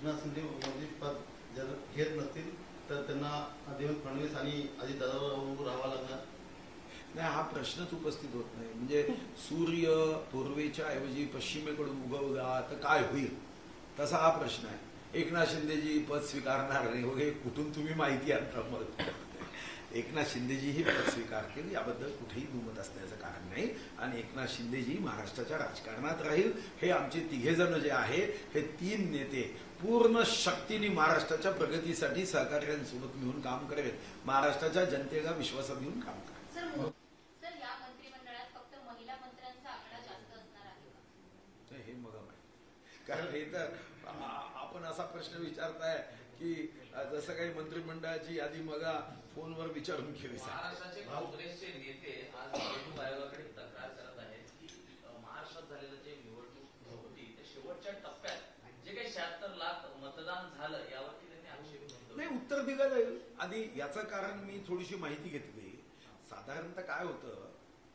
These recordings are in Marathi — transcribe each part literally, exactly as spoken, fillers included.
एकनाथ शिंदे मोदी पद जर घेत नसतील तर त्यांना देवेंद्र फडणवीस आणि अजितदादांवर राहावं लागणार नाही. हा प्रश्नच उपस्थित होत नाही. म्हणजे सूर्य पूर्वेच्या ऐवजी पश्चिमेकडून उगवला तर काय होईल, तसा हा प्रश्न आहे. एकनाथ शिंदेजी पद स्वीकारणार नाही वगैरे कुठून तुम्ही माहिती आणता? मग एकनाथ शिंदेजी ही पद स्वीकारतील याबद्दल कुठेही दुमत असण्याचं कारण नाही. आणि एकनाथ शिंदेजी महाराष्ट्राच्या राजकारणात राहील. हे आमचे तिघे जण जे आहे हे तीन नेते पूर्ण शक्तीने महाराष्ट्राच्या प्रगतीसाठी सहकार्यांसोबत मिळून काम करावेत. महाराष्ट्राच्या जनतेला विश्वासात घेऊन काम करावे. सर, या मंत्रिमंडळात फक्त महिला मंत्र्यांचा आकडा जास्त असणार आहे हे मला माहिती, कारण हे तर आपण असा प्रश्न विचारताय की जसं काही मंत्रिमंडळाची यादी मगा फोनवर विचारून घ्यावी. महाराष्ट्राचे काँग्रेसचे नेते आज निवडणूक आयोगाकडे तक्रार करत आहेत की महाराष्ट्रात झालेलं जे निवडणूक होती ते शेवटच्या टप्प्यात जे काही शहात्तर लाख मतदान झालं यावरती त्यांनी आक्षेप घेतला. नाही, उत्तर दिलं जाईल. आधी याचं कारण मी थोडीशी माहिती घेतली. साधारणतः काय होतं,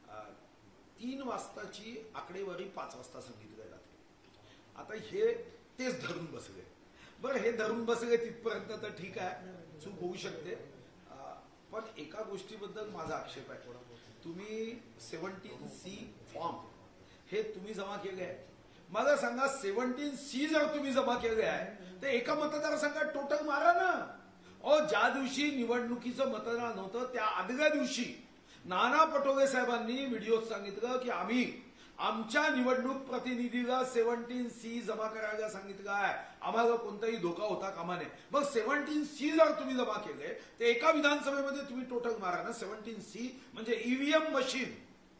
तीन वाजताची आकडेवारी पाच वाजता सांगितली जाते. आता हे तेच धरून बसले. बरं, हे धरून बसले तिथपर्यंत तर ठीक आहे, चूक होऊ शकते. पण एका गोष्टीबद्दल माझा आक्षेप आहे. तुम्ही सेव्हन्टीन सी फॉर्म हे तुम्ही जमा केले आहे. मला सांगा, सेव्हन्टीन सी जर तुम्ही जमा केले आहे तर एका मतदारसंघात टोटल मारा ना. अहो, ज्या दिवशी निवडणुकीचं मतदान होतं त्या आदल्या दिवशी नाना पटोले साहेबांनी व्हिडिओत सांगितलं की आम्ही आमच्या निवडणूक प्रतिनिधीला सेव्हन्टीन सी जमा करायला सांगितलं आहे, आम्हाला कोणताही धोका होता कामा नये. मग सेव्हन्टीन सी जर तुम्ही जमा केले तर एका विधानसभेमध्ये तुम्ही टोटल मारा ना. सेव्हन्टीन सी म्हणजे ईव्हीएम मशीन.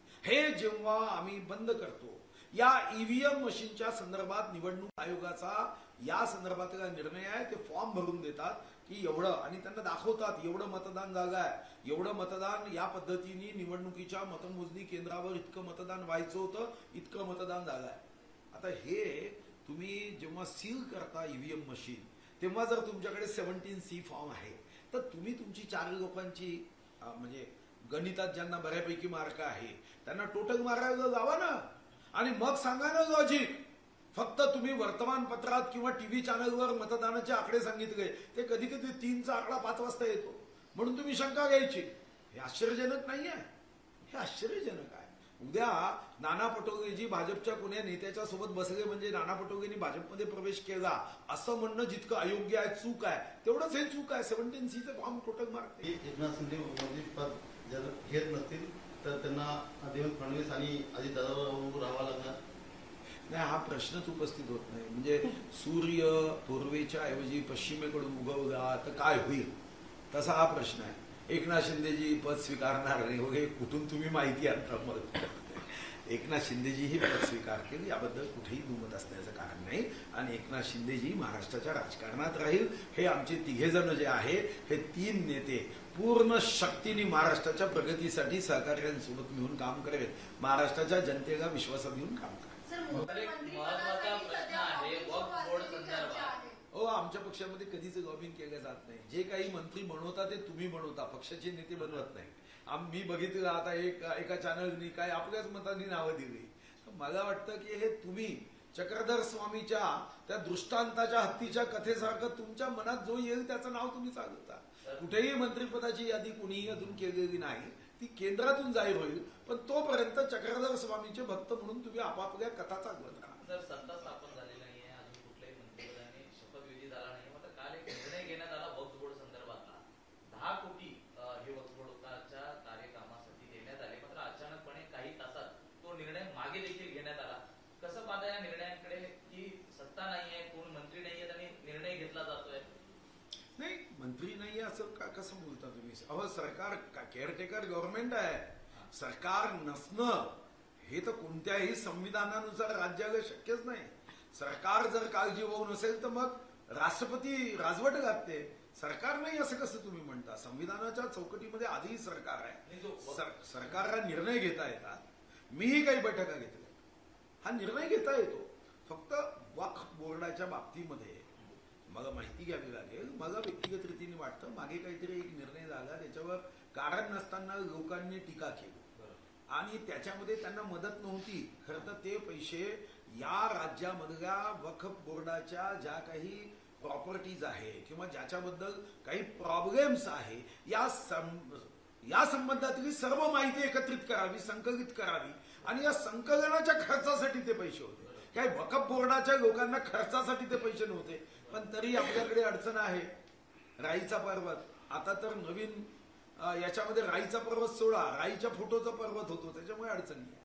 हे जेव्हा आम्ही बंद करतो, या ईव्हीएम मशीनच्या संदर्भात निवडणूक आयोगाचा या संदर्भातला निर्णय आहे. ते फॉर्म भरून देतात की एवढं, आणि त्यांना दाखवतात एवढं मतदान झालं आहे, एवढं मतदान या पद्धतीने निवडणुकीच्या मतमोजणी केंद्रावर इतकं मतदान व्हायचं होतं, इतकं मतदान झालं आहे. आता हे तुम्ही जेव्हा सील करता ईव्हीएम मशीन, तेव्हा जर तुमच्याकडे सेव्हन्टीन सी फॉर्म आहे तर तुम्ही तुमची चार लोकांची म्हणजे गणितात ज्यांना बऱ्यापैकी मार्क आहे त्यांना टोटल मारायला लावा ना. आणि मग सांगा ना लॉजिक. फक्त तुम्ही वर्तमानपत्रात किंवा टीव्ही चॅनलवर मतदानाचे आकडे सांगितले, ते कधी कधी तीनचा आकडा पाच वाजता येतो म्हणून तुम्ही शंका घ्यायची. हे आश्चर्यजनक नाही आहे, हे आश्चर्यजनक आहे. उद्या नाना पटोलेजी भाजपच्या कोण्या नेत्याच्या सोबत बसले म्हणजे नाना पटोलेंनी भाजपमध्ये प्रवेश केला असं म्हणणं जितकं अयोग्य आहे, चूक आहे, तेवढंच हे चूक आहे. सेव्हन्टीन सीचं form total mark. Eknath Shinde Modi पद जर घेत नसतील तर त्यांना देवेंद्र फडणवीस आणि अजितदादांवर राहावं लागणार नाही. हा प्रश्नच उपस्थित होत नाही. म्हणजे सूर्य पूर्वेच्या ऐवजी पश्चिमेकडून उगवला तर काय होईल, तसा हा प्रश्न आहे. एकनाथ शिंदेजी पद स्वीकारणार नाही वगैरे कुठून तुम्ही माहिती आणता? मग एकनाथ शिंदेजी ही पद स्वीकारतील याबद्दल कुठेही दुमत असण्याचं कारण नाही. आणि एकनाथ शिंदेजी महाराष्ट्राच्या राजकारणात राहील. हे आमचे तिघे जण जे आहे हे तीन नेते पूर्ण शक्तीने महाराष्ट्राच्या प्रगतीसाठी सहकार्यांसोबत मिळून काम करावेत. महाराष्ट्राच्या जनतेला विश्वासात घेऊन काम करावे. महत्वाचा प्रश्न आहे वक्फ बोर्ड संदर्भात. हो, आमच्या पक्षामध्ये कधीच लॉबिंग केलं जात नाही. जे काही मंत्री बनवता ते तुम्ही बनवता, पक्षाचे नेते बनवत नाही. आम्ही बघितलं आता एक एका चॅनलनी काय आपल्याच मतांनी नावं दिली. मला वाटतं की हे तुम्ही चक्रधर स्वामीच्या त्या दृष्टांताच्या हत्तीच्या कथेसारखं तुमच्या मनात जो येईल त्याचं नाव तुम्ही सांगता. कुठेही मंत्रिपदाची यादी कुणीही अजून केलेली नाही, ती केंद्रातून जाहीर होईल. पण तोपर्यंत चक्रधर स्वामीचे भक्त म्हणून तुम्ही आपापल्या कथा चालवत राहा. जर सत्ता स्थापन झाली नाहीये, अजून कुठल्याही मंत्रिपदाने शपथविधी झाला नाही, मात्र काल एक निर्णय घेण्यात आला वक्फ बोर्ड संदर्भातला. दहा कोटी हे वक्फ बोर्डाच्या कार्यकामासाठी देण्यात आले, मात्र अचानकपणे काही तासात तो निर्णय मागे देखील घेण्यात आला. कसं पाहता या निर्णयाकडे की सत्ता नाहीये, कोण मंत्री नाहीयेत आणि निर्णय घेतला जातोय? नाही, मंत्री नाही असं का कसं बोलता तुम्ही? अहो, सरकार केअरटेकर गव्हर्नमेंट आहे. सरकार नसणं हे तर कोणत्याही संविधानानुसार राज्याला शक्यच नाही. सरकार जर काळजीवाहू नसेल तर मग राष्ट्रपती राजवट घालते. सरकार नाही असं कसं तुम्ही म्हणता? संविधानाच्या चौकटीमध्ये आधीही सरकार आहे. सरकारला निर्णय घेता येतात. मीही काही बैठका घेतल्या, हा निर्णय घेता येतो. फक्त वक्फ बोर्डाच्या बाबतीमध्ये मला माहिती घ्यावी लागेल. मला व्यक्तिगत रीतीने वाटतं मागे काहीतरी एक निर्णय झाला, त्याच्यावर कारण नसताना लोकांनी टीका केली आणि त्याच्यामध्ये त्यांना मदत नव्हती. खरं तर ते पैसे या राज्यामधल्या वक्फ बोर्डाच्या ज्या काही प्रॉपर्टीज आहे किंवा ज्याच्याबद्दल काही प्रॉब्लेम्स आहे या सं- या संबंधातली सर्व माहिती एकत्रित करावी, संकलित करावी आणि या संकलनाच्या खर्चासाठी ते पैसे होते. काही वकफ बोर्डाच्या लोकांना खर्चासाठी ते पैसे नव्हते, पण तरी आपल्याकडे अडचण आहे. राईचा पर्वत आता तर नवीन अं, याच्यामध्ये राईचा पर्वत सोडा, राईच्या फोटोचा पर्वत होतो, त्याच्यामुळे अडचण नाही.